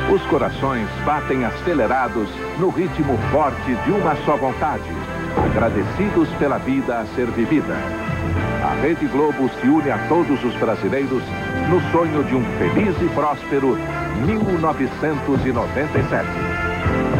Os corações batem acelerados no ritmo forte de uma só vontade, agradecidos pela vida a ser vivida. A Rede Globo se une a todos os brasileiros no sonho de um feliz e próspero 1997.